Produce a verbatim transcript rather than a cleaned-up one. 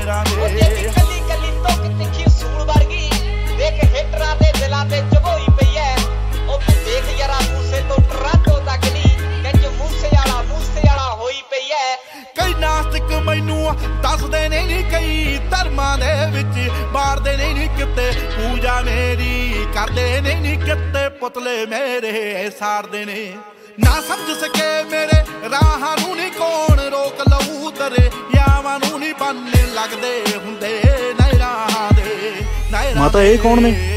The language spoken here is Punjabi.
ਨਹਿਰਾਂ ਦੇ। ਕੱਲੀ ਕੱਲੀ ਤੋਂ ਤਿੱਖੀ ਸੂਲ ਵਰਗੀ ਦੇਖ ਹੇਟਰਾਂ ਦੇ ਦਿਲਾਂ ਤੇ ਚਬੋਈ ਪਈ ਐ। ਉਹ ਤੂੰ ਦੇਖ ਯਾਰਾ ਮੂਸੇ ਤੋਂ ਟਰਾਂਟੋ ਤੱਕ ਨੀ ਕੰਜ ਮੂਸੇ ਵਾਲਾ ਮੂਸੇ ਵਾਲਾ ਹੋਈ ਪਈ ਐ। ਕਈ ਨਾਸਤਿਕ ਮੈਨੂੰ ਦੱਸਦੇ ਨੇ ਨੀ ਕਈ ਧਰਮਾਂ ਦੇ ਵਿੱਚ ਮਾਰਦੇ ਨੇ ਨੀ ਕਿਤੇ ਪੂਜਾ ਮੇਰੀ ਕਰਦੇ ਨੇ ਨੀ ਕਿਤੇ ਪੁਤਲੇ ਮੇਰੇ ਸਾੜਦੇ ਨੇ। ਨਾ ਸਮਝ ਸਕੇ ਮੇਰੇ ਰਾਹਾਂ ਨੂੰ ਨੀ ਕੌਣ ਰੋਕ ਲਊ ਤੇਰੇ ਯਾਵਾਂ ਨੂੰ ਨੀ ਬੰਨ ਲੱਗਦੇ ਹੁੰਦੇ ਨਹਿਰਾਂ ਦੇ। ਮਾਤਾ ਇਹ ਕੌਣ ਨੇ?